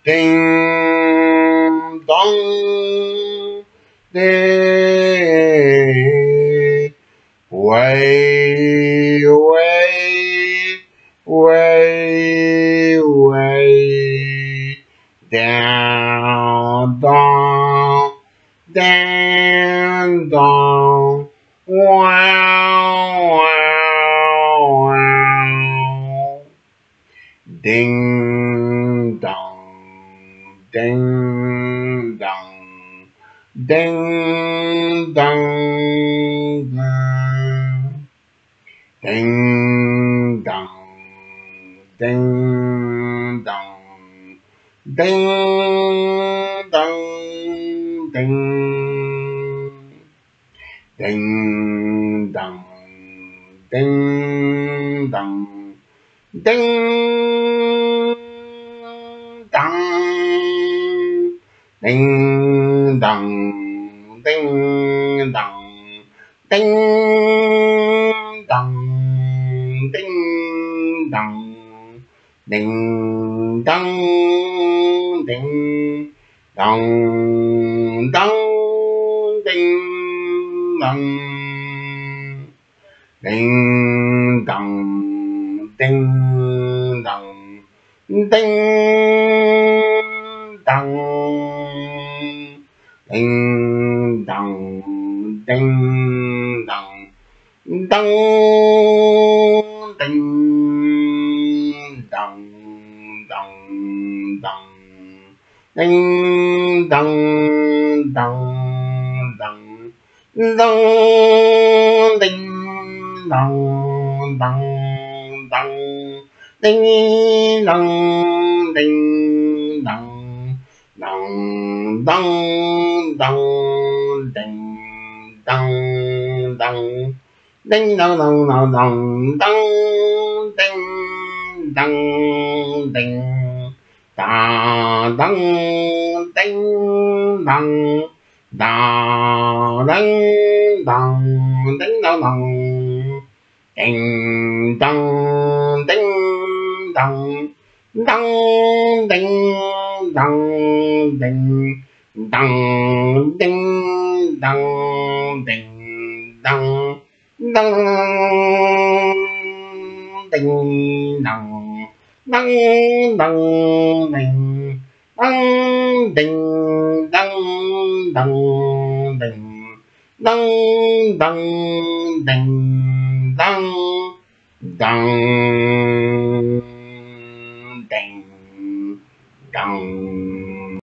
Ding dong, ding, way, way, way, way, down, down, down, down, wow, wow, wow. Ding dong, ding dong, ding dong, ding dong, ding dong, ding dong, ding, ding dong, ding dong. Ding dong, ding dong, ding dong, ding dong, ding dong, ding dong, ding dong, dong, ding dong, ding dong. Ding dong, ding dong, ding dong, ding dong, dong, ding dong, dong, dong, ding dong, dong, dong, dong, ding dong, dong. Dong, ding dong, ding dong, dong, dong, dong, ding dong, dong, ding dong, dong, dong, dong, dong, ding dong, ding da dong, ding dong, da ding dong, ding dong, dong. Ding dong, ding dong, dong, ding dong, ding dong, ding dong, ding dong, dong, ding dong, dong, dong, ding, dong, ding dong, dong, ding, dong, dong, ding. Dong, dong, ding, dong.